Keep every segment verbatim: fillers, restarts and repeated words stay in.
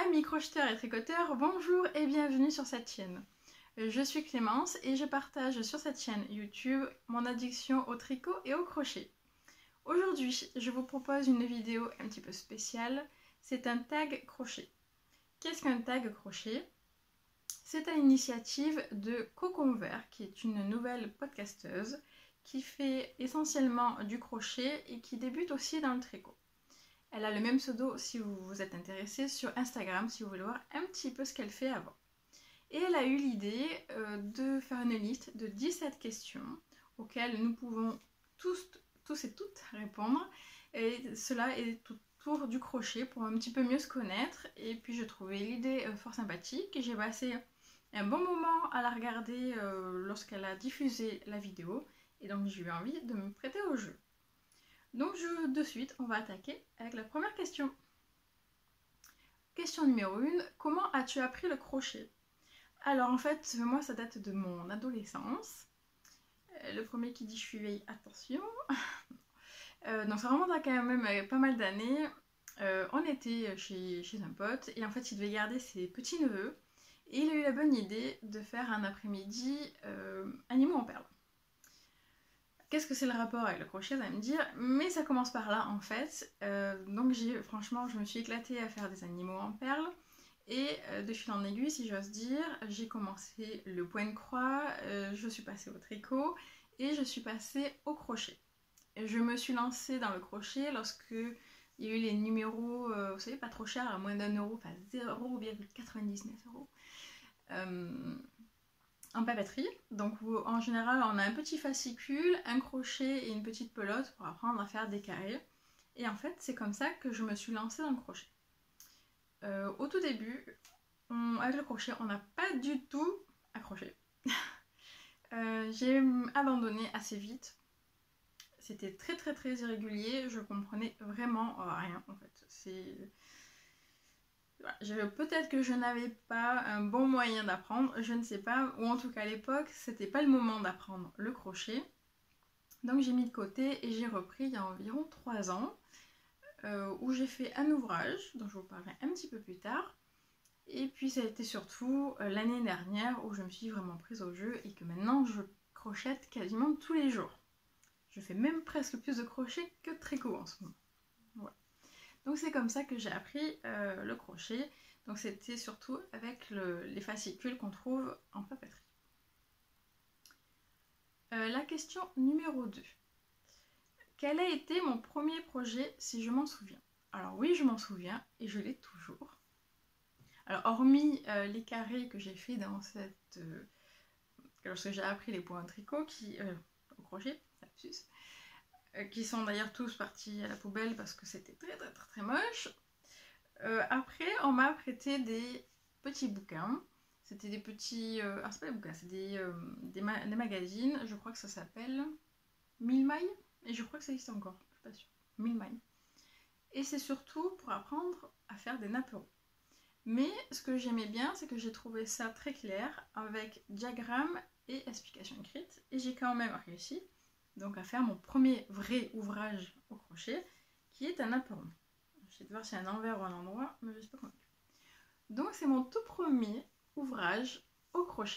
Amis crocheteurs et tricoteurs, bonjour et bienvenue sur cette chaîne. Je suis Clémence et je partage sur cette chaîne YouTube mon addiction au tricot et au crochet. Aujourd'hui, je vous propose une vidéo un petit peu spéciale, c'est un tag crochet. Qu'est-ce qu'un tag crochet? C'est à l'initiative de Cocon Vert, qui est une nouvelle podcasteuse qui fait essentiellement du crochet et qui débute aussi dans le tricot. Elle a le même pseudo si vous vous êtes intéressé sur Instagram, si vous voulez voir un petit peu ce qu'elle fait avant. Et elle a eu l'idée euh, de faire une liste de dix-sept questions auxquelles nous pouvons tous, tous et toutes répondre. Et cela est autour du crochet pour un petit peu mieux se connaître. Et puis je trouvais l'idée euh, fort sympathique. J'ai passé un bon moment à la regarder euh, lorsqu'elle a diffusé la vidéo. Et donc j'ai eu envie de me prêter au jeu. Donc je, de suite, on va attaquer avec la première question. Question numéro un, comment as-tu appris le crochet? Alors en fait, moi ça date de mon adolescence. Euh, le premier qui dit je suis vieille, attention. euh, donc ça remonte à quand même euh, pas mal d'années. Euh, on était chez, chez un pote et en fait il devait garder ses petits-neveux. Et il a eu la bonne idée de faire un après-midi euh, animaux en perles. Qu'est-ce que c'est le rapport avec le crochet, vous allez me dire, mais ça commence par là en fait. Euh, donc j'ai, franchement, je me suis éclatée à faire des animaux en perles. Et euh, de fil en aiguille, si j'ose dire, j'ai commencé le point de croix, euh, je suis passée au tricot et je suis passée au crochet. Et je me suis lancée dans le crochet lorsque il y a eu les numéros, euh, vous savez, pas trop chers, à moins d'un euro, enfin zéro virgule quatre-vingt-dix-neuf euros. Euh, en papeterie, donc en général on a un petit fascicule, un crochet et une petite pelote pour apprendre à faire des carrés. Et en fait c'est comme ça que je me suis lancée dans le crochet. Euh, au tout début, on, avec le crochet, on n'a pas du tout accroché. euh, J'ai abandonné assez vite. C'était très très très irrégulier, je comprenais vraiment rien en fait. C'est... Peut-être que je n'avais pas un bon moyen d'apprendre, je ne sais pas, ou en tout cas à l'époque, c'était pas le moment d'apprendre le crochet. Donc j'ai mis de côté et j'ai repris il y a environ trois ans, euh, où j'ai fait un ouvrage, dont je vous parlerai un petit peu plus tard. Et puis ça a été surtout euh, l'année dernière où je me suis vraiment prise au jeu et que maintenant je crochette quasiment tous les jours. Je fais même presque plus de crochet que de tricot en ce moment. Voilà. Donc c'est comme ça que j'ai appris euh, le crochet. Donc c'était surtout avec le, les fascicules qu'on trouve en papeterie. Euh, la question numéro deux. Quel a été mon premier projet si je m'en souviens? Alors oui, je m'en souviens et je l'ai toujours. Alors hormis euh, les carrés que j'ai fait dans cette... Euh, lorsque j'ai appris les points de tricot qui, euh, au crochet, lapsus, qui sont d'ailleurs tous partis à la poubelle parce que c'était très très très très moche. Euh, après, on m'a prêté des petits bouquins. C'était des petits... Euh, ah, c'est pas des bouquins, c'est des, euh, des, ma des magazines. Je crois que ça s'appelle Mille mailles. Et je crois que ça existe encore, je suis pas sûre. Mille mailles. Et c'est surtout pour apprendre à faire des napperons. Mais ce que j'aimais bien, c'est que j'ai trouvé ça très clair, avec diagrammes et explications écrites. Et j'ai quand même réussi donc à faire mon premier vrai ouvrage au crochet, qui est un napperon. Je vais voir si c'est un envers ou un endroit, mais je ne suis pas convaincue. Donc c'est mon tout premier ouvrage au crochet.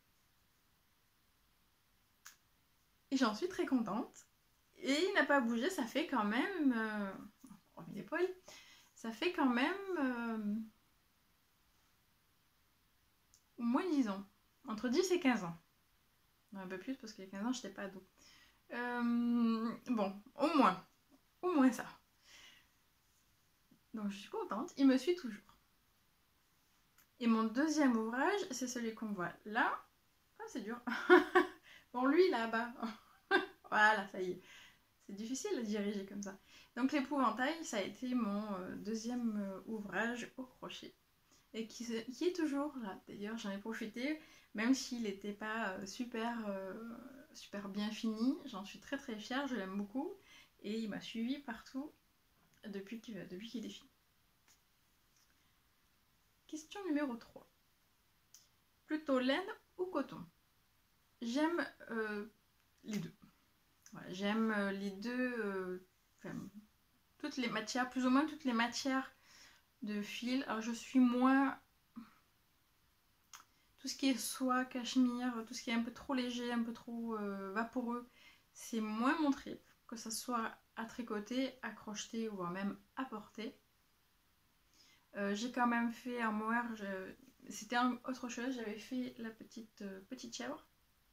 Et j'en suis très contente. Et il n'a pas bougé, ça fait quand même... Euh, on remet les poils. Ça fait quand même... Euh, au moins dix ans. Entre dix et quinze ans. Non, un peu plus parce qu'il y a quinze ans, je n'étais pas ado. Euh, bon, au moins. Au moins ça. Donc je suis contente, il me suit toujours. Et mon deuxième ouvrage, c'est celui qu'on voit là. Ah, c'est dur. Bon, lui, là-bas. Voilà, ça y est. C'est difficile à diriger comme ça. Donc l'épouvantail, ça a été mon euh, deuxième euh, ouvrage au crochet. Et qui, qui est toujours là. D'ailleurs, j'en ai profité, même s'il n'était pas euh, super, euh, super bien fini. J'en suis très très fière, je l'aime beaucoup. Et il m'a suivi partout depuis qu'il depuis qu'il est fini. Question numéro trois. Plutôt laine ou coton? J'aime euh, les deux. Voilà, j'aime les deux, euh, enfin, toutes les matières, plus ou moins toutes les matières de fil. Alors je suis moins... Tout ce qui est soie, cachemire, tout ce qui est un peu trop léger, un peu trop euh, vaporeux, c'est moins mon trip. Que ce soit à tricoter, à crocheter ou même à porter. Euh, j'ai quand même fait un mohair, c'était autre chose, j'avais fait la petite, euh, petite chèvre.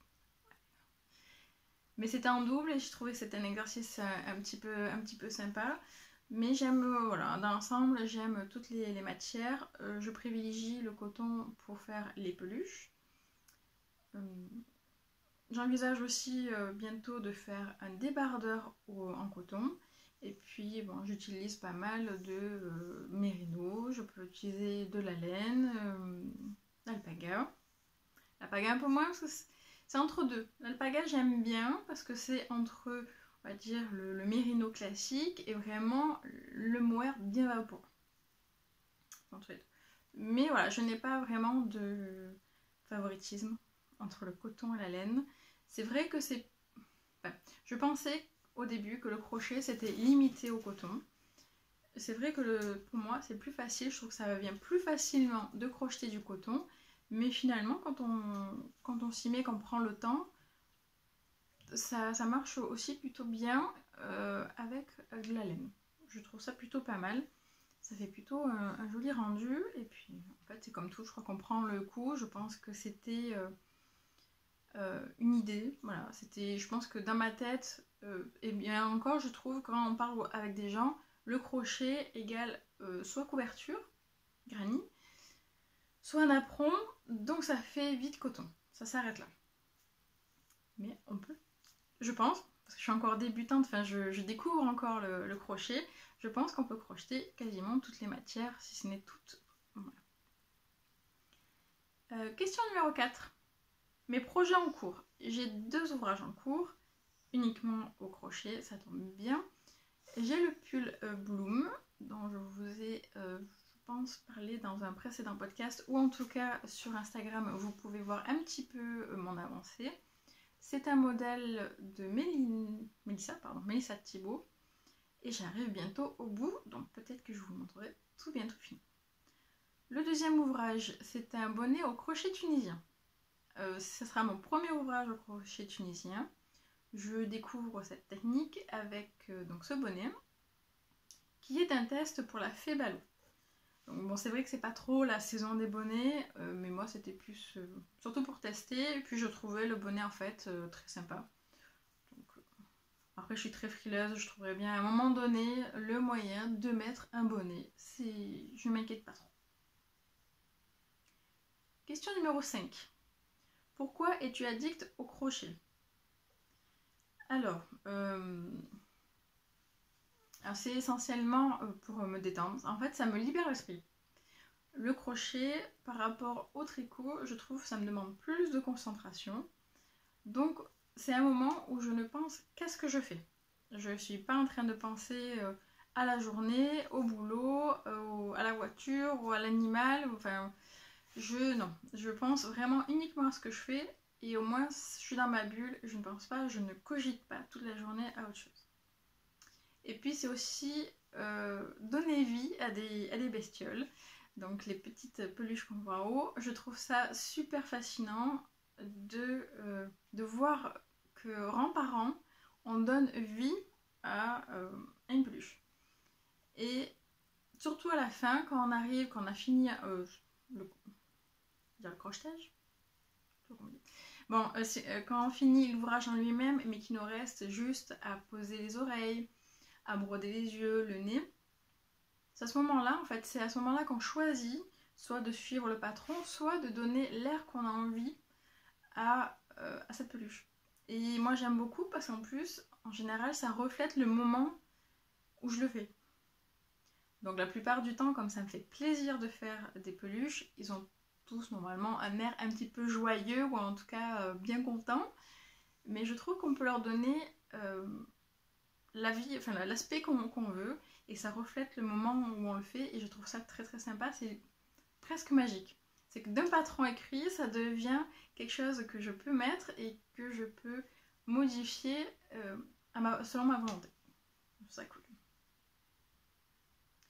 Mais c'était en double et je trouvais que c'était un exercice un, un, petit peu, un petit peu sympa. Mais j'aime, euh, voilà, dans l'ensemble, j'aime toutes les, les matières. Euh, je privilégie le coton pour faire les peluches. Euh, J'envisage aussi euh, bientôt de faire un débardeur au, en coton. Et puis, bon, j'utilise pas mal de euh, mérino. Je peux utiliser de la laine, euh, l'alpaga. L'alpaga un peu moins parce que c'est entre deux. L'alpaga, j'aime bien parce que c'est entre, on va dire, le, le mérino classique et vraiment le mohair bien vaporeux. Mais voilà, je n'ai pas vraiment de favoritisme entre le coton et la laine. C'est vrai que c'est... Enfin, je pensais au début que le crochet c'était limité au coton. C'est vrai que le, pour moi c'est plus facile, je trouve que ça vient plus facilement de crocheter du coton. Mais finalement quand on, quand on s'y met, qu'on prend le temps, ça, ça marche aussi plutôt bien euh, avec de la laine. Je trouve ça plutôt pas mal. Ça fait plutôt un, un joli rendu. Et puis en fait c'est comme tout, je crois qu'on prend le coup. Je pense que c'était... Euh, Euh, une idée, voilà, c'était, je pense que dans ma tête, euh, et bien encore je trouve quand on parle avec des gens, le crochet égale euh, soit couverture, granny, soit un apron, donc ça fait vite coton, ça s'arrête là. Mais on peut, je pense, parce que je suis encore débutante, enfin je, je découvre encore le, le crochet, je pense qu'on peut crocheter quasiment toutes les matières, si ce n'est toutes. Voilà. Euh, question numéro quatre. Mes projets en cours. J'ai deux ouvrages en cours, uniquement au crochet, ça tombe bien. J'ai le pull euh, Bloom, dont je vous ai, euh, je pense, parlé dans un précédent podcast, ou en tout cas sur Instagram, vous pouvez voir un petit peu euh, mon avancée. C'est un modèle de Méline... Mélissa, pardon, Mélissa Thibault, et j'arrive bientôt au bout, donc peut-être que je vous montrerai tout bientôt fini. Le deuxième ouvrage, c'est un bonnet au crochet tunisien. Euh, ce sera mon premier ouvrage au crochet tunisien. Je découvre cette technique avec euh, donc ce bonnet qui est un test pour la fée Balou. Donc bon, c'est vrai que c'est pas trop la saison des bonnets, euh, mais moi c'était plus euh, surtout pour tester. Et puis je trouvais le bonnet en fait euh, très sympa. Donc, euh, après je suis très frileuse, je trouverais bien à un moment donné le moyen de mettre un bonnet. Je ne m'inquiète pas trop. Question numéro cinq. Pourquoi es-tu addict au crochet? Alors, euh, alors c'est essentiellement pour me détendre. En fait, ça me libère l'esprit. Le crochet, par rapport au tricot, je trouve que ça me demande plus de concentration. Donc, c'est un moment où je ne pense qu'à ce que je fais. Je ne suis pas en train de penser à la journée, au boulot, à la voiture ou à l'animal. Enfin, je, non, je pense vraiment uniquement à ce que je fais. Et au moins, je suis dans ma bulle, je ne pense pas, je ne cogite pas toute la journée à autre chose. Et puis, c'est aussi euh, donner vie à des, à des bestioles. Donc, les petites peluches qu'on voit en haut. Je trouve ça super fascinant de, euh, de voir que rang par rang, on donne vie à, euh, à une peluche. Et surtout à la fin, quand on arrive, quand on a fini euh, le, le crochetage. Bon, euh, euh, quand on finit l'ouvrage en lui-même, mais qu'il nous reste juste à poser les oreilles, à broder les yeux, le nez, c'est à ce moment-là, en fait, c'est à ce moment-là qu'on choisit soit de suivre le patron, soit de donner l'air qu'on a envie à, euh, à cette peluche. Et moi, j'aime beaucoup parce qu'en plus, en général, ça reflète le moment où je le fais. Donc la plupart du temps, comme ça me fait plaisir de faire des peluches, ils ont tous normalement un air un petit peu joyeux ou en tout cas euh, bien content, mais je trouve qu'on peut leur donner euh, la vie, enfin l'aspect qu'on qu'on veut et ça reflète le moment où on le fait et je trouve ça très très sympa, c'est presque magique. C'est que d'un patron écrit, ça devient quelque chose que je peux mettre et que je peux modifier euh, à ma, selon ma volonté. C'est ça cool.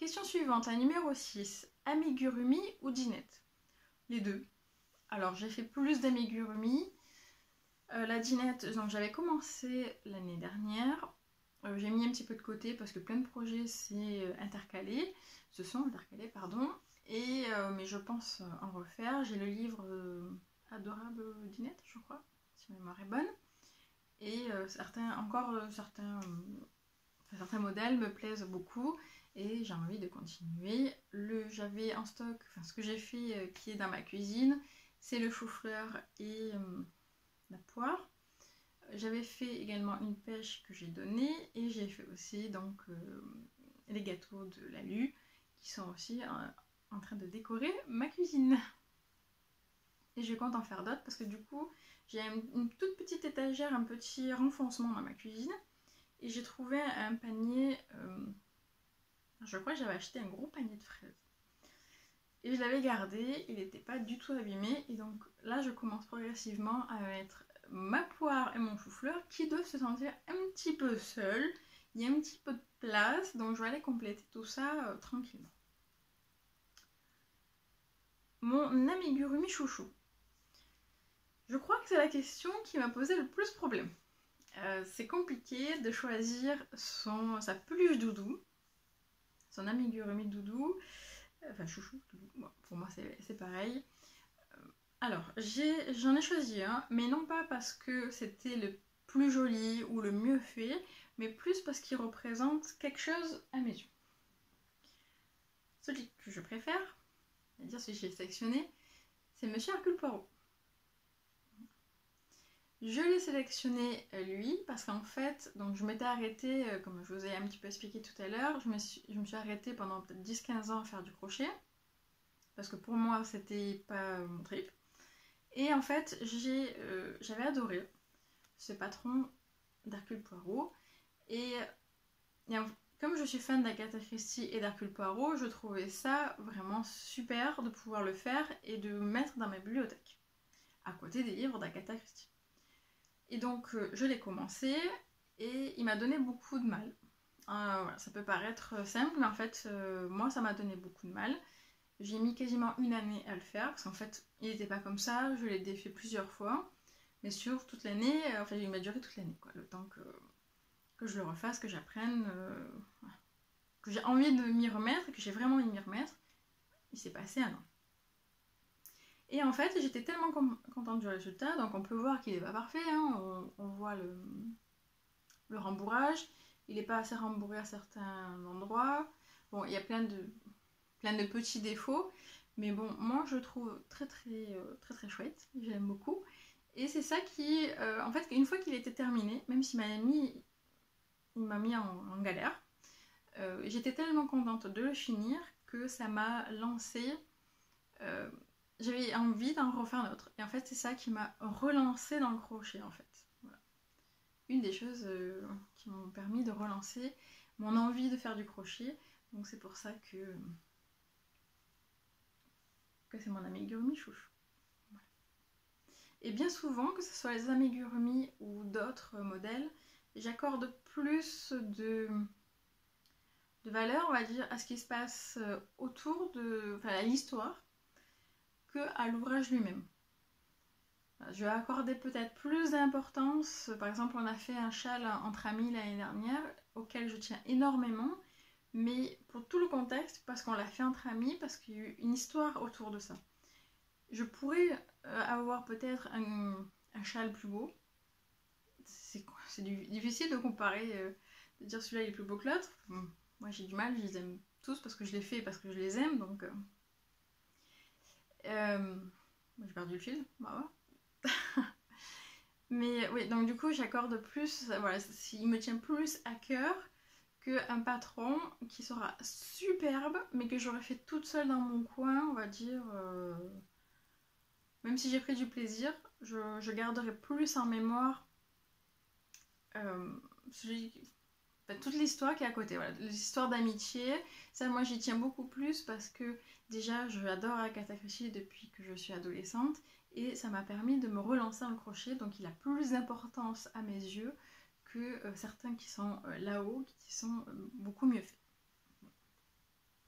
Question suivante, la numéro six. Amigurumi ou dinette? Les deux. Alors j'ai fait plus d'amigurumi. Euh, la dinette, j'avais commencé l'année dernière. Euh, j'ai mis un petit peu de côté parce que plein de projets s'est intercalé. Se sont intercalés, pardon. Et, euh, mais je pense en refaire. J'ai le livre euh, Adorable Dinette, je crois, si ma mémoire est bonne. Et euh, certains, encore euh, certains, euh, enfin, certains modèles me plaisent beaucoup. Et j'ai envie de continuer. Le, j'avais en stock, enfin ce que j'ai fait euh, qui est dans ma cuisine, c'est le chou-fleur et euh, la poire. J'avais fait également une pêche que j'ai donnée et j'ai fait aussi donc euh, les gâteaux de l'alu qui sont aussi euh, en train de décorer ma cuisine. Et je compte en faire d'autres parce que du coup j'ai une, une toute petite étagère, un petit renfoncement dans ma cuisine et j'ai trouvé un panier. Euh, Je crois que j'avais acheté un gros panier de fraises. Et je l'avais gardé, il n'était pas du tout abîmé. Et donc là, je commence progressivement à mettre ma poire et mon chou-fleur qui doivent se sentir un petit peu seuls. Il y a un petit peu de place, donc je vais aller compléter tout ça euh, tranquillement. Mon amigurumi chouchou. Je crois que c'est la question qui m'a posé le plus problème. Euh, c'est compliqué de choisir son, sa peluche doudou. Son amigurumi doudou, enfin chouchou, doudou. Bon, pour moi c'est pareil. Alors, j'en ai, ai choisi un, mais non pas parce que c'était le plus joli ou le mieux fait, mais plus parce qu'il représente quelque chose à mes yeux. Celui que je préfère, c'est-à-dire celui que j'ai sélectionné, c'est Monsieur Hercule Poirot. Je l'ai sélectionné lui parce qu'en fait, donc je m'étais arrêtée, comme je vous ai un petit peu expliqué tout à l'heure, je, je me suis arrêtée pendant peut-être dix quinze ans à faire du crochet, parce que pour moi c'était pas mon trip. Et en fait, j'ai, euh, j'avais adoré ce patron d'Hercule Poirot. Et, et en, comme je suis fan d'Agatha Christie et d'Hercule Poirot, je trouvais ça vraiment super de pouvoir le faire et de mettre dans ma bibliothèque, à côté des livres d'Agatha Christie. Et donc, euh, je l'ai commencé et il m'a donné beaucoup de mal. Euh, voilà, ça peut paraître simple, mais en fait, euh, moi, ça m'a donné beaucoup de mal. J'ai mis quasiment une année à le faire, parce qu'en fait, il n'était pas comme ça, je l'ai défait plusieurs fois. Mais sur toute l'année, enfin, il m'a duré toute l'année, quoi. Le temps que, que je le refasse, que j'apprenne, euh, voilà. Que j'ai envie de m'y remettre, que j'ai vraiment envie de m'y remettre. Il s'est passé un an. Et en fait, j'étais tellement contente du résultat, donc on peut voir qu'il n'est pas parfait, hein. on, on voit le, le rembourrage, il n'est pas assez rembourré à certains endroits. Bon, il y a plein de, plein de petits défauts, mais bon, moi je le trouve très très euh, très très chouette, j'aime beaucoup. Et c'est ça qui, euh, en fait, une fois qu'il était terminé, même s'il m'a mis, il m'a mis en, en galère, euh, j'étais tellement contente de le finir que ça m'a lancé. Euh, j'avais envie d'en refaire un autre. Et en fait, c'est ça qui m'a relancé dans le crochet, en fait. Voilà. Une des choses euh, qui m'ont permis de relancer mon envie de faire du crochet. Donc c'est pour ça que, que c'est mon amigurumi chouchou. Voilà. Et bien souvent, que ce soit les amigurumi ou d'autres modèles, j'accorde plus de, de valeur, on va dire, à ce qui se passe autour de, enfin, à l'histoire, que à l'ouvrage lui-même. Je vais accorder peut-être plus d'importance. Par exemple, on a fait un châle entre amis l'année dernière, auquel je tiens énormément, mais pour tout le contexte, parce qu'on l'a fait entre amis, parce qu'il y a eu une histoire autour de ça. Je pourrais avoir peut-être un, un châle plus beau. C'est difficile de comparer, euh, de dire celui-là est plus beau que l'autre. Bon, moi j'ai du mal, je les aime tous parce que je les fais et parce que je les aime, donc... Euh... Euh... J'ai perdu le fil, bah ouais. Mais oui, donc du coup j'accorde plus, voilà, il me tient plus à cœur qu'un patron qui sera superbe, mais que j'aurais fait toute seule dans mon coin, on va dire... Euh... Même si j'ai pris du plaisir, je, je garderai plus en mémoire euh, celui, enfin, toute l'histoire qui est à côté. Voilà. L'histoire d'amitié, ça moi j'y tiens beaucoup plus parce que déjà j'adore Agatha Christie depuis que je suis adolescente et ça m'a permis de me relancer dans le crochet, donc il a plus d'importance à mes yeux que euh, certains qui sont euh, là-haut, qui sont euh, beaucoup mieux faits.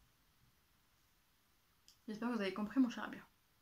J'espère que vous avez compris mon cher bien.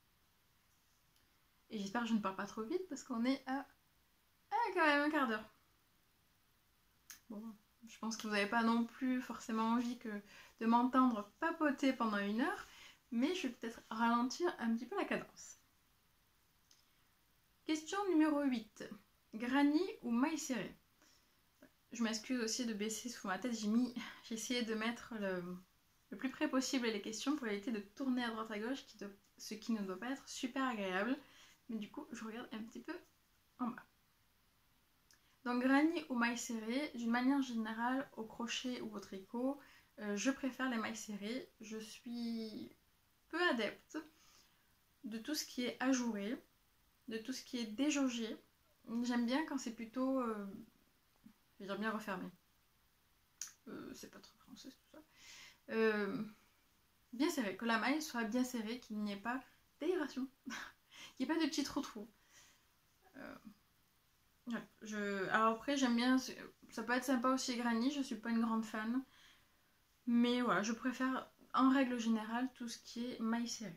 Et j'espère que je ne parle pas trop vite parce qu'on est à... à quand même un quart d'heure. Bon, je pense que vous n'avez pas non plus forcément envie que de m'entendre papoter pendant une heure, mais je vais peut-être ralentir un petit peu la cadence. Question numéro huit. Granny ou maille serrée? Je m'excuse aussi de baisser sous ma tête, j'ai mis, j'ai essayé de mettre le, le plus près possible les questions pour éviter de tourner à droite à gauche, qui doit, ce qui ne doit pas être super agréable. Mais du coup, je regarde un petit peu en bas. Donc granny ou maille serrée, d'une manière générale, au crochet ou au tricot, euh, je préfère les mailles serrées. Je suis peu adepte de tout ce qui est ajouré, de tout ce qui est déjaugé. J'aime bien quand c'est plutôt, euh, je vais dire bien refermé. Euh, c'est pas trop français tout ça. Euh, bien serré, que la maille soit bien serrée, qu'il n'y ait pas d'aération, qu'il n'y ait pas de petits trous-trous. Euh, ouais, je... Alors après, j'aime bien, ça peut être sympa aussi granny, je suis pas une grande fan. Mais voilà, je préfère en règle générale tout ce qui est maille serrée.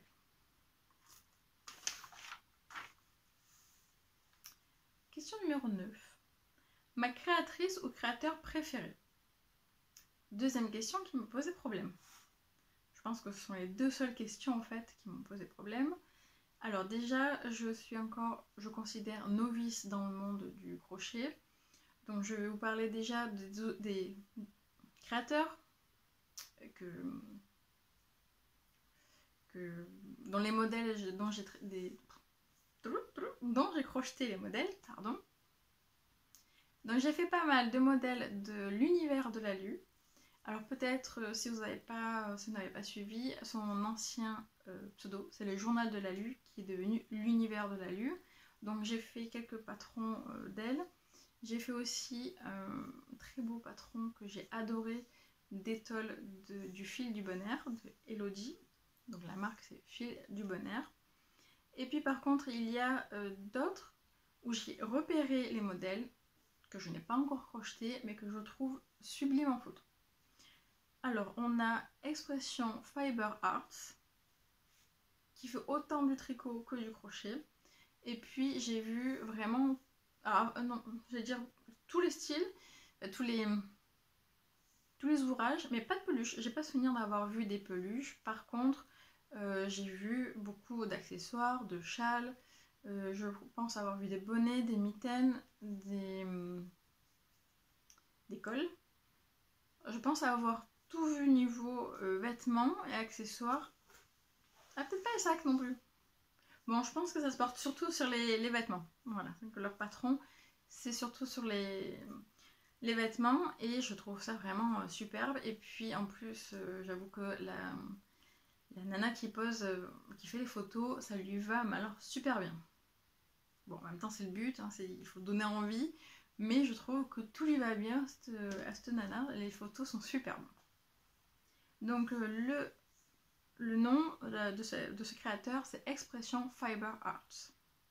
Question numéro neuf. Ma créatrice ou créateur préféré? Deuxième question qui me posait problème. Je pense que ce sont les deux seules questions en fait qui m'ont posé problème. Alors déjà, je suis encore, je considère novice dans le monde du crochet. Donc je vais vous parler déjà des, des créateurs que, que dans les modèles dont j'ai des dont j'ai crocheté les modèles, pardon. Donc j'ai fait pas mal de modèles de l'univers de l'alu. Alors peut-être euh, si vous n'avez pas, si vous n'avez pas suivi, son ancien euh, pseudo, c'est le journal de l'alu qui est devenu l'univers de l'alu. Donc j'ai fait quelques patrons euh, d'elle. J'ai fait aussi un très beau patron que j'ai adoré d'étole du fil du bon air de Elodie. Donc la marque c'est Fil du bon air. Et puis par contre il y a euh, d'autres où j'ai repéré les modèles que je n'ai pas encore crochetés mais que je trouve sublimes en photo. Alors on a Expression Fiber Arts qui fait autant du tricot que du crochet. Et puis j'ai vu vraiment, alors euh, non, je vais dire tous les styles, euh, tous les tous les ouvrages, mais pas de peluches. J'ai pas souvenir d'avoir vu des peluches. Par contre, euh, j'ai vu beaucoup d'accessoires, de châles. Euh, je pense avoir vu des bonnets, des mitaines, des, des cols. Je pense avoir tout vu niveau euh, vêtements et accessoires. Ah, peut-être pas les sacs non plus. Bon, je pense que ça se porte surtout sur les, les vêtements. Voilà, donc leur patron, c'est surtout sur les, les vêtements et je trouve ça vraiment euh, superbe. Et puis en plus, euh, j'avoue que la, la nana qui pose, euh, qui fait les photos, ça lui va mais alors super bien. Bon, en même temps, c'est le but, hein, il faut donner envie, mais je trouve que tout lui va bien à cette, à cette nana. Les photos sont superbes. Donc euh, le Le nom de ce, de ce créateur, c'est Expression Fiber Arts.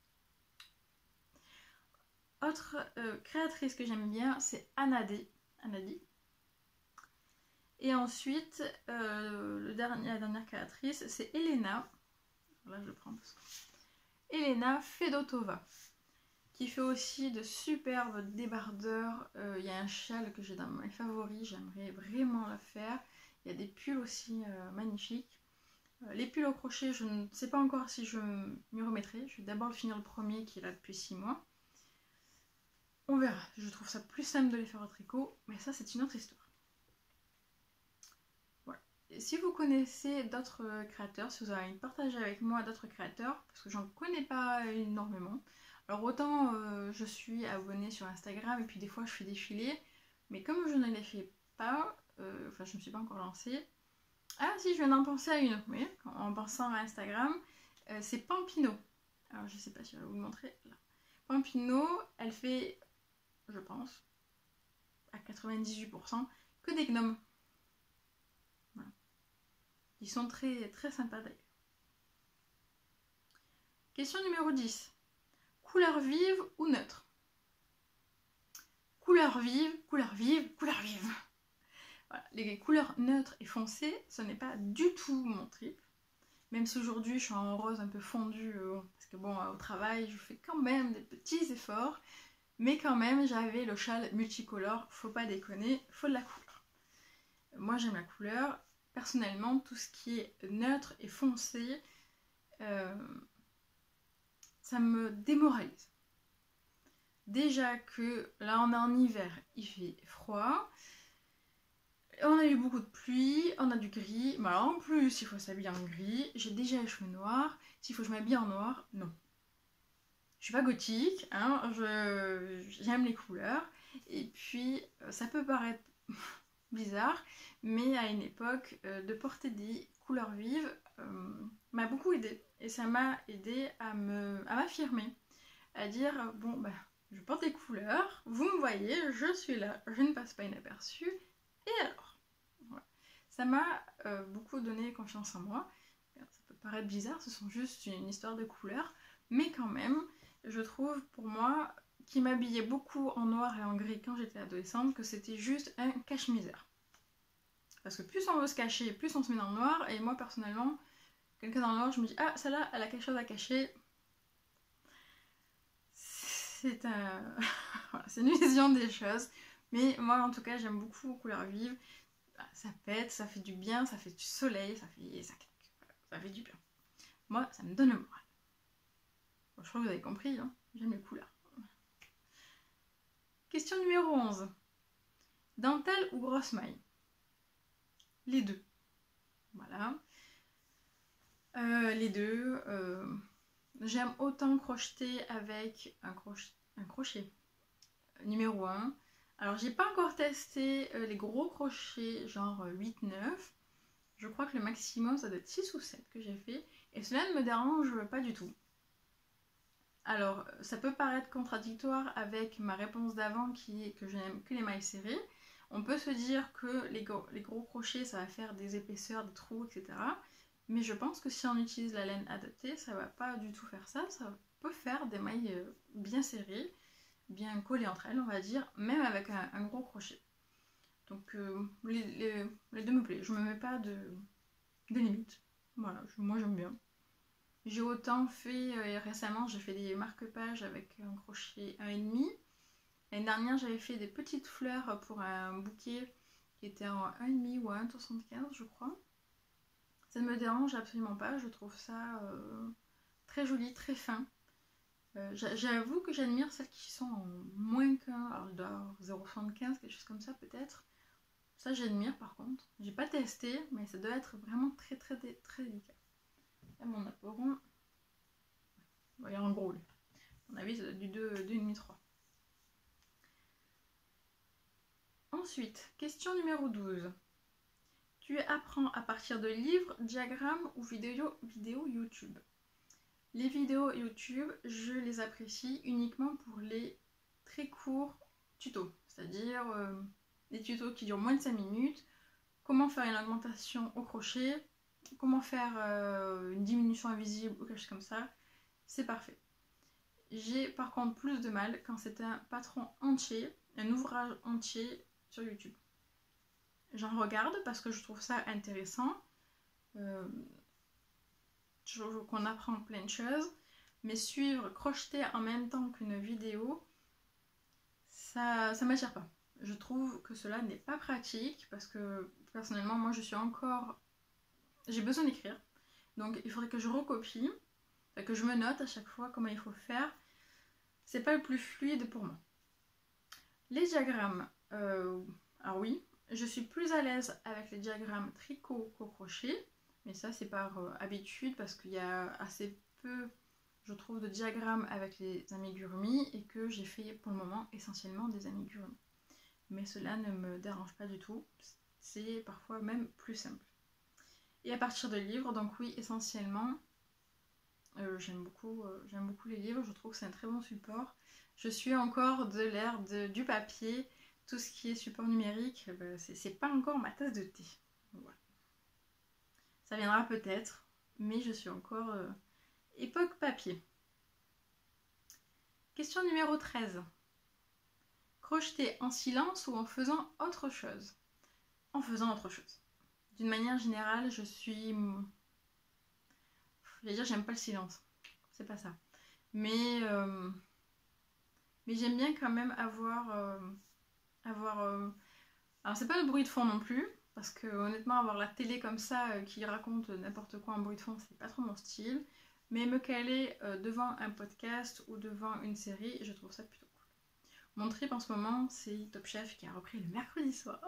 Autre euh, créatrice que j'aime bien, c'est Anadi. Anadi. Et ensuite, euh, le dernier, la dernière créatrice, c'est Elena. Là, je le prends parce que... Elena Fedotova, qui fait aussi de superbes débardeurs. Il euh, y a un châle que j'ai dans mes favoris, j'aimerais vraiment la faire. Il y a des pulls aussi euh, magnifiques. Les pulls au crochet, je ne sais pas encore si je m'y remettrai. Je vais d'abord finir le premier qui est là depuis six mois. On verra. Je trouve ça plus simple de les faire au tricot, mais ça c'est une autre histoire. Voilà. Et si vous connaissez d'autres créateurs, si vous avez envie de partager avec moi d'autres créateurs, parce que j'en connais pas énormément. Alors autant euh, je suis abonnée sur Instagram et puis des fois je fais des filets, mais comme je ne les fais pas, euh, enfin je ne me suis pas encore lancée. Ah si, je viens d'en penser à une, oui, en pensant à Instagram, euh, c'est Pampino. Alors je sais pas si je vais vous le montrer, là. Pampino, elle fait, je pense, à quatre-vingt-dix-huit pour cent que des gnomes. Voilà. Ils sont très, très sympas d'ailleurs. Question numéro dix. Couleur vive ou neutre? Couleur vive, couleur vive, couleur vive. Voilà. Les couleurs neutres et foncées, ce n'est pas du tout mon trip. Même si aujourd'hui je suis en rose un peu fondu, euh, parce que bon, au travail, je fais quand même des petits efforts. Mais quand même, j'avais le châle multicolore, faut pas déconner, faut de la couleur. Moi j'aime la couleur. Personnellement, tout ce qui est neutre et foncé, euh, ça me démoralise. Déjà que là on est en hiver, il fait froid. On a eu beaucoup de pluie, on a du gris. Mais alors en plus, il faut s'habiller en gris. J'ai déjà les cheveux noirs. S'il faut que je m'habille en noir, non. Je suis pas gothique, hein, je, j'aime les couleurs. Et puis, ça peut paraître bizarre, mais à une époque, euh, de porter des couleurs vives euh, m'a beaucoup aidée. Et ça m'a aidée à me, à m'affirmer, à dire, bon, bah, je porte des couleurs, vous me voyez, je suis là, je ne passe pas inaperçue, et alors voilà. Ça m'a euh, beaucoup donné confiance en moi. Ça peut paraître bizarre, ce sont juste une histoire de couleurs, mais quand même, je trouve pour moi, qui m'habillait beaucoup en noir et en gris quand j'étais adolescente, que c'était juste un cache-misère. Parce que plus on veut se cacher, plus on se met dans le noir, et moi personnellement, quelqu'un dans le noir, je me dis, ah, celle-là, elle a quelque chose à cacher. C'est un... c'est une vision des choses, mais moi en tout cas, j'aime beaucoup les couleurs vives. Ça pète, ça fait du bien, ça fait du soleil, ça fait, ça, ça fait du bien. Moi, ça me donne le moral. Bon, je crois que vous avez compris, hein, j'aime les couleurs. Question numéro onze. Dentelle ou grosse maille? Les deux. Voilà. Euh, les deux. Euh, j'aime autant crocheter avec un, croch un crochet. Numéro un. Alors, j'ai pas encore testé euh, les gros crochets, genre huit neuf. Je crois que le maximum, ça doit être six ou sept que j'ai fait. Et cela ne me dérange pas du tout. Alors, ça peut paraître contradictoire avec ma réponse d'avant qui est que je n'aime que les mailles serrées. On peut se dire que les gros, les gros crochets, ça va faire des épaisseurs, des trous, et cetera. Mais je pense que si on utilise la laine adaptée, ça va pas du tout faire ça. Ça peut faire des mailles bien serrées, bien collées entre elles, on va dire, même avec un, un gros crochet. Donc, euh, les, les, les deux me plaisent. Je me mets pas de, de limite. Voilà, je, moi j'aime bien. J'ai autant fait, euh, récemment j'ai fait des marque-pages avec un crochet un virgule cinq. L'année dernière j'avais fait des petites fleurs pour un bouquet qui était en un virgule cinq ou un virgule soixante-quinze je crois. Ça ne me dérange absolument pas, je trouve ça euh, très joli, très fin. Euh, J'avoue que j'admire celles qui sont en moins qu'un, alors il doit avoir zéro virgule soixante-quinze, quelque chose comme ça peut-être. Ça j'admire par contre. J'ai pas testé, mais ça doit être vraiment très très très délicat. Là, mon apéron, il y a un gros, lui. À mon avis, ça doit être du deux virgule cinq trois. Ensuite, question numéro douze. Tu apprends à partir de livres, diagrammes ou vidéos vidéo YouTube? Les vidéos YouTube, je les apprécie uniquement pour les très courts tutos. C'est-à-dire euh, des tutos qui durent moins de cinq minutes. Comment faire une augmentation au crochet, comment faire euh, une diminution invisible ou quelque chose comme ça, c'est parfait. J'ai par contre plus de mal quand c'est un patron entier, un ouvrage entier sur YouTube. J'en regarde parce que je trouve ça intéressant, euh, qu'on apprend plein de choses, mais suivre, crocheter en même temps qu'une vidéo, ça ça m'attire pas. Je trouve que cela n'est pas pratique parce que personnellement moi je suis encore... J'ai besoin d'écrire, donc il faudrait que je recopie, que je me note à chaque fois comment il faut faire. C'est pas le plus fluide pour moi. Les diagrammes, euh, alors oui, je suis plus à l'aise avec les diagrammes tricot qu'au crochet, mais ça c'est par euh, habitude parce qu'il y a assez peu, je trouve, de diagrammes avec les amigurumi et que j'ai fait pour le moment essentiellement des amigurumi. Mais cela ne me dérange pas du tout, c'est parfois même plus simple. Et à partir de livres, donc oui, essentiellement, euh, j'aime beaucoup, euh, j'aime beaucoup les livres, je trouve que c'est un très bon support. Je suis encore de l'ère du papier, tout ce qui est support numérique, euh, c'est pas encore ma tasse de thé. Voilà. Ça viendra peut-être, mais je suis encore euh, époque papier. Question numéro treize. Crocheter en silence ou en faisant autre chose? En faisant autre chose. D'une manière générale, je suis... vais dire j'aime pas le silence, c'est pas ça. Mais, euh, mais j'aime bien quand même avoir... Euh, avoir euh... Alors c'est pas le bruit de fond non plus, parce que honnêtement avoir la télé comme ça euh, qui raconte n'importe quoi en bruit de fond, c'est pas trop mon style. Mais me caler euh, devant un podcast ou devant une série, je trouve ça plutôt cool. Mon trip en ce moment, c'est Top Chef qui a repris le mercredi soir.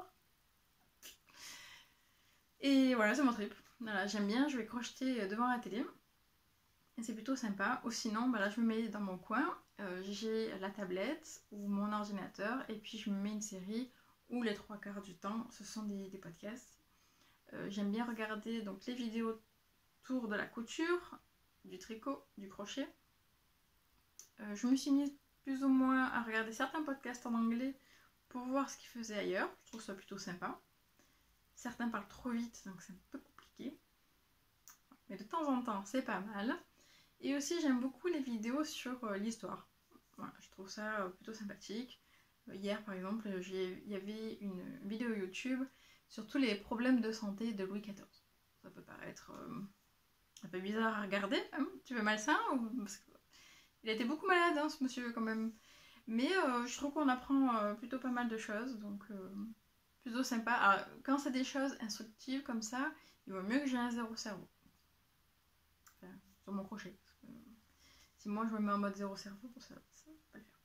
Et voilà, c'est mon trip. Voilà, j'aime bien, je vais crocheter devant la télé. Et c'est plutôt sympa. Ou sinon, bah là, je me mets dans mon coin. Euh, j'ai la tablette ou mon ordinateur. Et puis, je me mets une série où les trois quarts du temps, ce sont des, des podcasts. Euh, j'aime bien regarder donc, les vidéos autour de la couture, du tricot, du crochet. Euh, je me suis mise plus ou moins à regarder certains podcasts en anglais pour voir ce qu'ils faisaient ailleurs. Je trouve ça plutôt sympa. Certains parlent trop vite, donc c'est un peu compliqué. Mais de temps en temps, c'est pas mal. Et aussi, j'aime beaucoup les vidéos sur euh, l'histoire. Voilà, je trouve ça euh, plutôt sympathique. Euh, hier, par exemple, il y avait une vidéo YouTube sur tous les problèmes de santé de Louis quatorze. Ça peut paraître euh, un peu bizarre à regarder, hein, un petit peu malsain. Ou... Parce que... Il a été beaucoup malade, hein, ce monsieur, quand même. Mais euh, je trouve qu'on apprend euh, plutôt pas mal de choses, donc euh, plutôt sympa. Alors, quand c'est des choses instructives comme ça, il vaut mieux que j'ai un zéro cerveau. Enfin, sur mon crochet. Parce que si moi je me mets en mode zéro cerveau, ça, ça va pas le faire.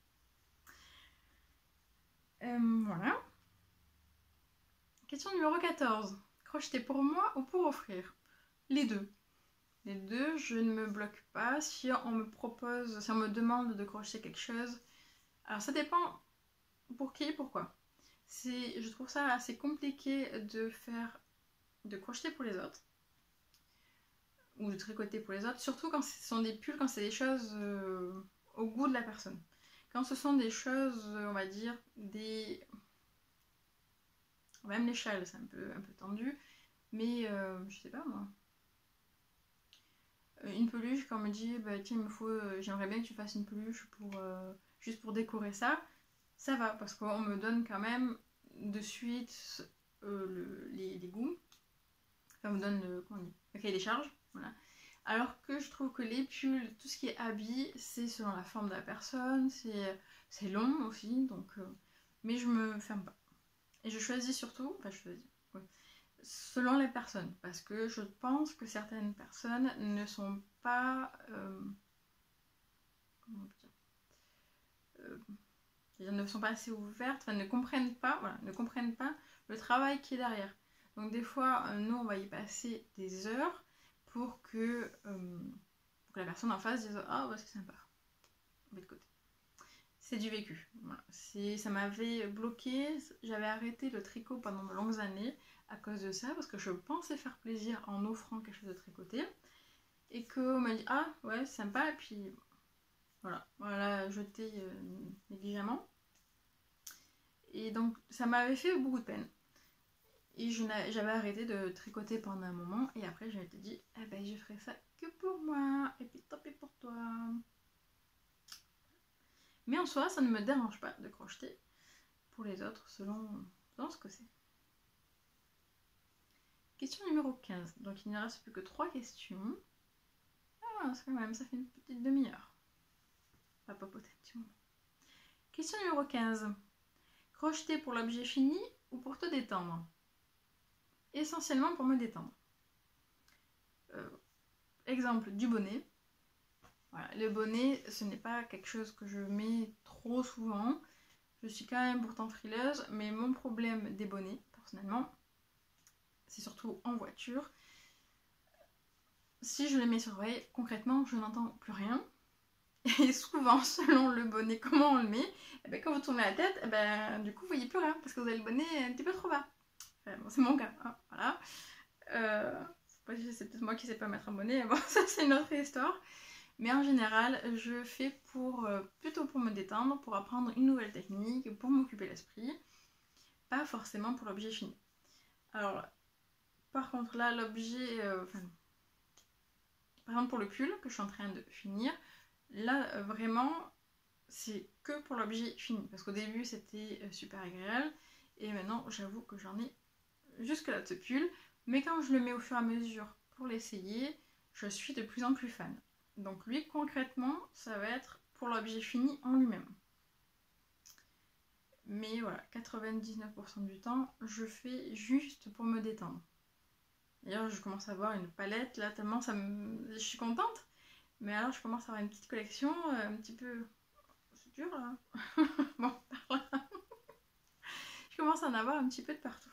Euh, voilà. Question numéro quatorze. Crocheter pour moi ou pour offrir? Les deux. Les deux, je ne me bloque pas. Si on me propose, si on me demande de crocheter quelque chose, alors ça dépend pour qui et pourquoi. C'est, je trouve ça assez compliqué de faire, de crocheter pour les autres ou de tricoter pour les autres, surtout quand ce sont des pulls, quand c'est des choses euh, au goût de la personne. Quand ce sont des choses, euh, on va dire, des... Même les châles, c'est un peu, un peu tendu, mais euh, je sais pas moi. Une peluche, quand on me dit, bah, tiens, il me faut, euh, j'aimerais bien que tu fasses une peluche pour, euh, juste pour décorer ça, ça va, parce qu'on me donne quand même de suite euh, le, les, les goûts. Enfin, on me donne le, comment on dit, le cahier des charges, voilà. Alors que je trouve que les pulls, tout ce qui est habit, c'est selon la forme de la personne, c'est long aussi, donc... Euh, mais je me ferme pas. Et je choisis surtout, enfin je choisis, ouais, selon les personnes, parce que je pense que certaines personnes ne sont pas... Euh, comment dire, euh, ne sont pas assez ouvertes, enfin ne comprennent pas, voilà, ne comprennent pas le travail qui est derrière. Donc des fois, euh, nous on va y passer des heures pour que, euh, pour que la personne en face dise ah oh, c'est sympa, on met de côté. C'est du vécu. Voilà. Ça m'avait bloqué, j'avais arrêté le tricot pendant de longues années à cause de ça, parce que je pensais faire plaisir en offrant quelque chose de tricoté, et qu'on m'a dit ah ouais c'est sympa, et puis voilà, voilà jeté euh, négligemment. Et donc ça m'avait fait beaucoup de peine. Et j'avais arrêté de tricoter pendant un moment, et après je m'étais dit eh ben je ferai ça que pour moi, et puis tant pis pour toi. Mais en soi, ça ne me dérange pas de crocheter pour les autres selon, selon ce que c'est. Question numéro quinze. Donc il ne reste plus que trois questions. Ah, c'est quand même, ça fait une petite demi-heure. On va papoter un petit moment. Question numéro quinze. Crocheter pour l'objet fini ou pour te détendre? Essentiellement pour me détendre. Euh, exemple, du bonnet. Voilà, le bonnet, ce n'est pas quelque chose que je mets trop souvent. Je suis quand même pourtant frileuse, mais mon problème des bonnets, personnellement, c'est surtout en voiture. Si je les mets sur oreille, concrètement, je n'entends plus rien. Et souvent, selon le bonnet, comment on le met, et bien, quand vous tournez la tête, et ben, du coup, vous voyez plus rien, parce que vous avez le bonnet un petit peu trop bas. Enfin, bon, c'est mon cas, hein, voilà. Euh, c'est peut-être moi qui sais pas mettre un bonnet, bon, ça c'est une autre histoire. Mais en général, je fais pour, euh, plutôt pour me détendre, pour apprendre une nouvelle technique, pour m'occuper l'esprit, pas forcément pour l'objet fini. Alors, par contre là, l'objet, euh, enfin, par exemple pour le pull que je suis en train de finir, là euh, vraiment, c'est que pour l'objet fini, parce qu'au début c'était euh, super agréable, et maintenant j'avoue que j'en ai jusque là de ce pull, mais quand je le mets au fur et à mesure pour l'essayer, je suis de plus en plus fan. Donc lui, concrètement, ça va être pour l'objet fini en lui-même. Mais voilà, quatre-vingt-dix-neuf pour cent du temps, je fais juste pour me détendre. D'ailleurs, je commence à avoir une palette, là, tellement ça me... je suis contente. Mais alors, je commence à avoir une petite collection, euh, un petit peu... C'est dur, là. Bon, par là. Je commence à en avoir un petit peu de partout.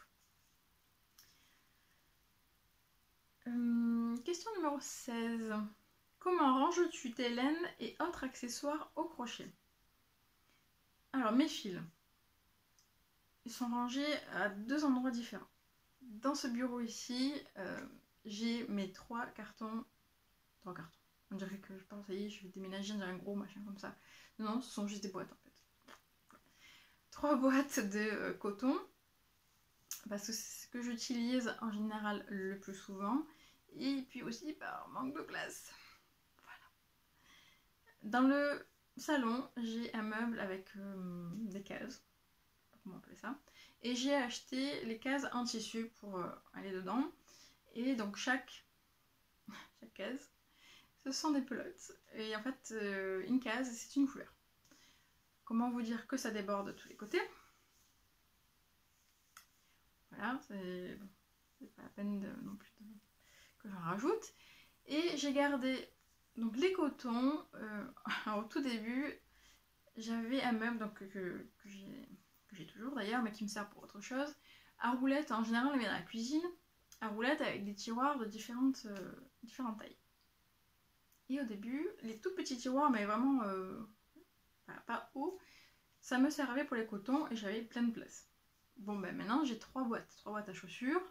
Euh, question numéro seize. Comment ranges-tu tes laines et autres accessoires au crochet? Alors, mes fils, ils sont rangés à deux endroits différents. Dans ce bureau ici, euh, j'ai mes trois cartons. Trois cartons. On dirait que je pense, ça y est, je vais déménager dans un gros machin comme ça. Non, ce sont juste des boîtes en fait. Trois boîtes de euh, coton. Parce que c'est ce que j'utilise en général le plus souvent. Et puis aussi par manque de place. Voilà. Dans le salon, j'ai un meuble avec euh, des cases. Je sais pas comment appeler ça. Et j'ai acheté les cases en tissu pour euh, aller dedans. Et donc chaque, chaque case, ce sont des pelotes. Et en fait, euh, une case, c'est une couleur. Comment vous dire que ça déborde de tous les côtés? Voilà, c'est pas la peine de, non plus de, que j'en rajoute. Et j'ai gardé donc les cotons. Euh, alors, au tout début, j'avais un meuble donc, que, que j'ai toujours d'ailleurs, mais qui me sert pour autre chose. À roulettes, en général, on les met dans la cuisine. À roulettes avec des tiroirs de différentes, euh, différentes tailles. Et au début, les tout petits tiroirs, mais vraiment euh, pas, pas haut, ça me servait pour les cotons et j'avais plein de place. Bon ben maintenant j'ai trois boîtes, trois boîtes à chaussures.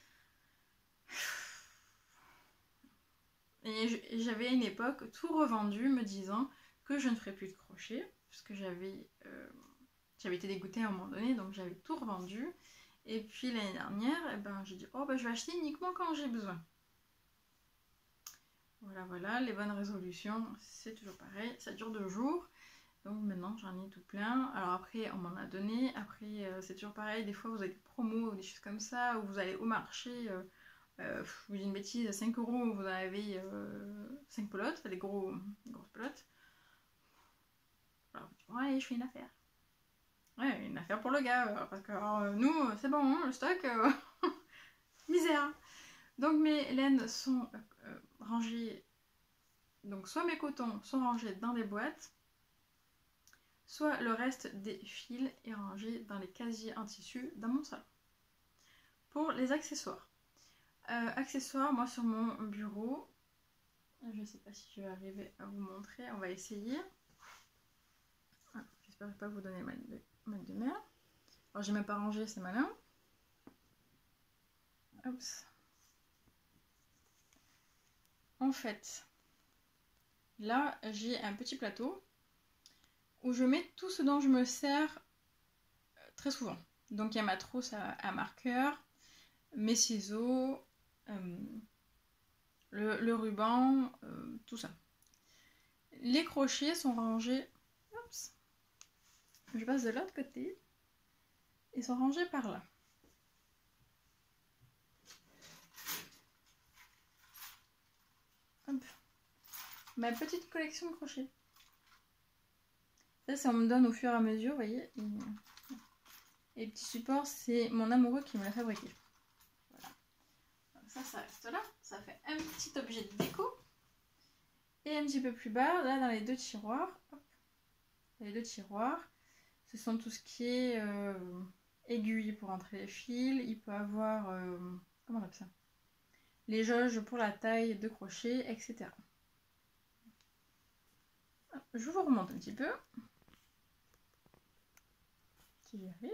Et j'avais à une époque tout revendu me disant que je ne ferais plus de crochet, puisque j'avais euh, j'avais été dégoûtée à un moment donné, donc j'avais tout revendu. Et puis l'année dernière, eh ben, j'ai dit oh ben je vais acheter uniquement quand j'ai besoin. Voilà, voilà, les bonnes résolutions, c'est toujours pareil, ça dure deux jours. Donc maintenant j'en ai tout plein. Alors après on m'en a donné, après euh, c'est toujours pareil, des fois vous avez des promos ou des choses comme ça, ou vous allez au marché, euh, euh, je vous dis une bêtise, à cinq euros vous avez euh, cinq pelotes, des, gros, des grosses pelotes. Alors ouais, allez, je fais une affaire. Ouais, une affaire pour le gars, parce que alors, nous c'est bon, hein, le stock, euh, misère. Donc mes laines sont euh, rangées, donc soit mes cotons sont rangés dans des boîtes, soit le reste des fils est rangé dans les casiers en tissu dans mon salon. Pour les accessoires. Euh, accessoires, moi sur mon bureau, je ne sais pas si je vais arriver à vous montrer, on va essayer. Ah, j'espère pas vous donner mal de, mal de mer. Alors j'ai même pas rangé, c'est malin. Oups. En fait, là j'ai un petit plateau où je mets tout ce dont je me sers très souvent. Donc il y a ma trousse à, à marqueur, mes ciseaux, euh, le, le ruban, euh, tout ça. Les crochets sont rangés, oups, je passe de l'autre côté, ils sont rangés par là. Hop. Ma petite collection de crochets. Ça, ça me donne au fur et à mesure, vous voyez. Et, et les petits supports, c'est mon amoureux qui me l'a fabriqué. Voilà. Donc ça, ça reste là. Ça fait un petit objet de déco. Et un petit peu plus bas, là, dans les deux tiroirs. Hop, dans les deux tiroirs, ce sont tout ce qui est euh, aiguille pour entrer les fils. Il peut avoir, euh, comment on appelle ça, les jauges pour la taille de crochet, et cetera. Je vous remonte un petit peu. Si j'y arrive.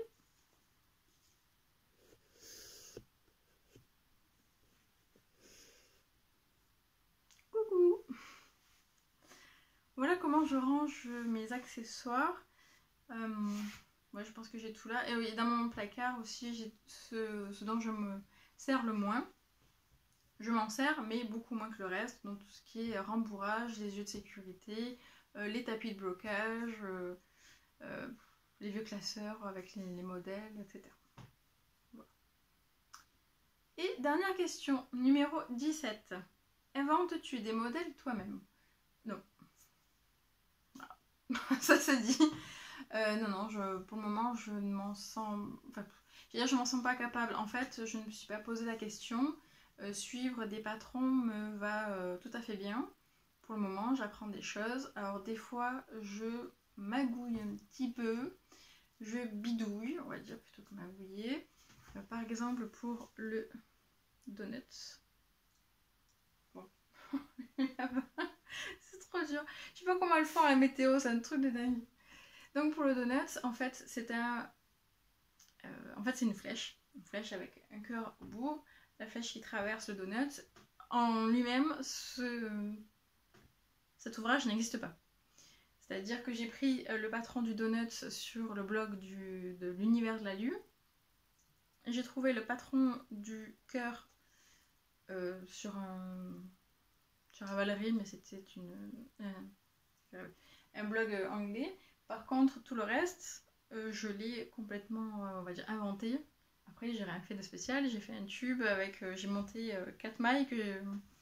Coucou. Voilà comment je range mes accessoires. Euh, ouais, je pense que j'ai tout là. Et oui, dans mon placard aussi, j'ai ce, ce dont je me sers le moins. Je m'en sers, mais beaucoup moins que le reste. Donc tout ce qui est rembourrage, les yeux de sécurité, euh, les tapis de blocage, euh, euh, les vieux classeurs avec les, les modèles, et cetera. Voilà. Et dernière question, numéro dix-sept. inventes-tu des modèles toi-même? Non. Voilà. Ça c'est dit. Euh, non, non, je, pour le moment, je ne m'en sens... Enfin, je veux dire, je m'en sens pas capable. En fait, je ne me suis pas posé la question. Euh, suivre des patrons me va euh, tout à fait bien. Pour le moment, j'apprends des choses. Alors, des fois, je magouille un petit peu. Je bidouille, on va dire, plutôt que magouiller. Euh, par exemple, pour le donut. Bon. C'est trop dur. Je sais pas comment elles font à la météo, c'est un truc de dingue. Donc, pour le donut, en fait, c'est un... Euh, en fait, c'est une flèche. Une flèche avec un cœur au bout. La flèche qui traverse le donut. En lui-même, ce... cet ouvrage n'existe pas. C'est-à-dire que j'ai pris le patron du donut sur le blog du, de l'univers de la Lue. J'ai trouvé le patron du cœur euh, sur un sur Ravelry, mais c'était une un, un blog anglais. Par contre, tout le reste, euh, je l'ai complètement, euh, on va dire, inventé. Après, j'ai rien fait de spécial. J'ai fait un tube avec, euh, j'ai monté euh, quatre mailles que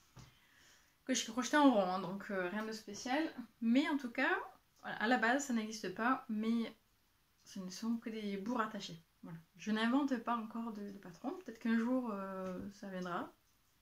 que j'ai crocheté en rond, hein, donc euh, rien de spécial. Mais en tout cas, voilà, à la base, ça n'existe pas, mais ce ne sont que des bouts rattachés. Voilà. Je n'invente pas encore de, de patron. Peut-être qu'un jour, euh, ça viendra.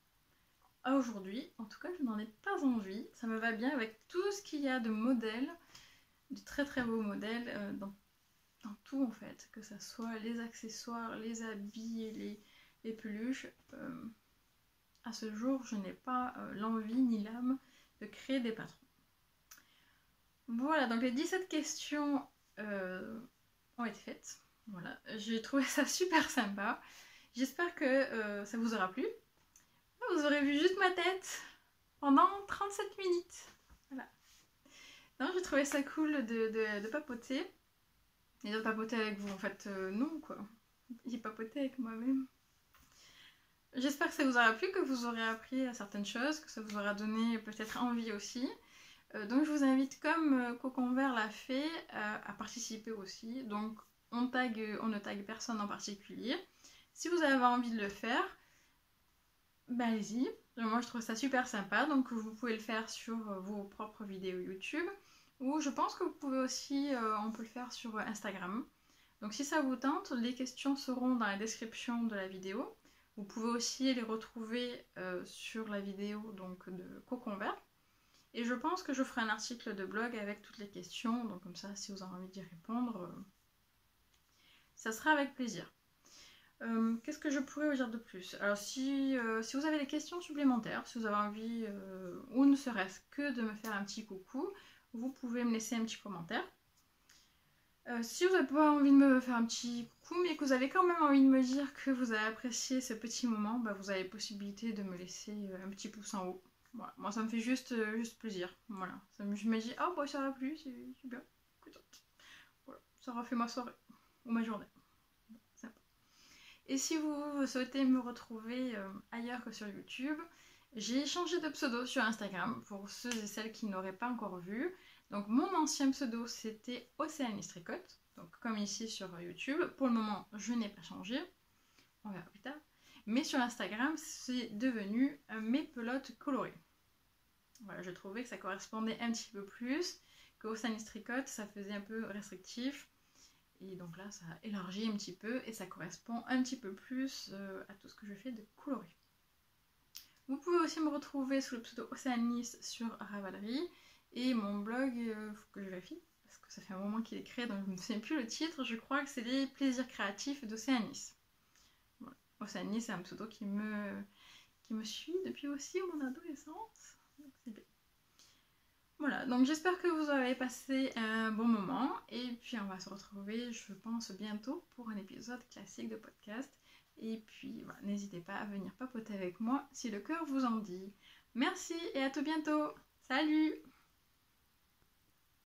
À aujourd'hui, en tout cas, je n'en ai pas envie. Ça me va bien avec tout ce qu'il y a de modèles, de très très beaux modèles, euh, dans, dans tout en fait. Que ce soit les accessoires, les habits, les, les peluches. Euh, à ce jour, je n'ai pas euh, l'envie ni l'âme de créer des patrons. Voilà, donc les dix-sept questions euh, ont été faites. Voilà, j'ai trouvé ça super sympa. J'espère que euh, ça vous aura plu. Vous aurez vu juste ma tête pendant trente-sept minutes. Voilà. Non, j'ai trouvé ça cool de, de, de papoter. Et de papoter avec vous, en fait, euh, non quoi. J'ai papoté avec moi-même. J'espère que ça vous aura plu, que vous aurez appris certaines choses, que ça vous aura donné peut-être envie aussi. Euh, donc je vous invite, comme euh, Cocon Vert l'a fait, euh, à participer aussi. Donc on, tag, on ne tague personne en particulier. Si vous avez envie de le faire, bah allez-y. Moi je trouve ça super sympa, donc vous pouvez le faire sur vos propres vidéos YouTube. Ou je pense que vous pouvez aussi, euh, on peut le faire sur Instagram. Donc si ça vous tente, les questions seront dans la description de la vidéo. Vous pouvez aussi les retrouver euh, sur la vidéo donc, de Cocon Vert. Et je pense que je ferai un article de blog avec toutes les questions. Donc comme ça, si vous avez envie d'y répondre, euh, ça sera avec plaisir. Euh, Qu'est-ce que je pourrais vous dire de plus? Alors si, euh, si vous avez des questions supplémentaires, si vous avez envie, euh, ou ne serait-ce que de me faire un petit coucou, vous pouvez me laisser un petit commentaire. Euh, si vous n'avez pas envie de me faire un petit coucou, mais que vous avez quand même envie de me dire que vous avez apprécié ce petit moment, bah, vous avez possibilité de me laisser un petit pouce en haut. Voilà. Moi ça me fait juste, euh, juste plaisir. Voilà. Ça me, je me dis, oh bah ça va plus, c'est bien. Voilà. Ça aura fait ma soirée ou ma journée. Sympa. Et si vous souhaitez me retrouver euh, ailleurs que sur YouTube, j'ai changé de pseudo sur Instagram pour ceux et celles qui n'auraient pas encore vu. Donc mon ancien pseudo c'était Océanie Tricote, donc comme ici sur YouTube. Pour le moment je n'ai pas changé, on verra plus tard. Mais sur Instagram c'est devenu euh, mes pelotes colorées. Voilà, je trouvais que ça correspondait un petit peu plus, que Océanie Tricote ça faisait un peu restrictif. Et donc là ça a élargi un petit peu et ça correspond un petit peu plus euh, à tout ce que je fais de coloré. Vous pouvez aussi me retrouver sous le pseudo Océanis sur Ravelry. Et mon blog, il euh, faut que je vérifie, parce que ça fait un moment qu'il est créé, donc je ne me souviens plus le titre, je crois que c'est les plaisirs créatifs d'Océanis. Voilà. Océanis, c'est un pseudo qui me, qui me suit depuis aussi mon adolescence. Donc c'est bien. Voilà, donc j'espère que vous avez passé un bon moment, et puis on va se retrouver, je pense, bientôt pour un épisode classique de podcast. Et puis, voilà, n'hésitez pas à venir papoter avec moi si le cœur vous en dit. Merci et à tout bientôt. Salut!